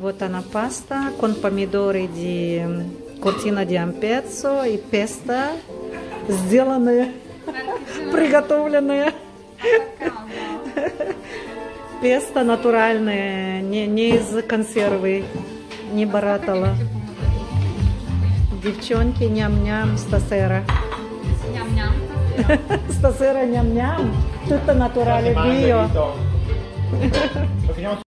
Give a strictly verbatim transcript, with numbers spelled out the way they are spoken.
Вот она паста con помидоры di Cortina d'Ampezzo и песто, сделанное, приготовленное. Песто натуральное, не, не из консервы, не баратала. Девчонки, ням-ням, стасера. Ням-ням. Stasera gnam gnam, tutto naturale bio.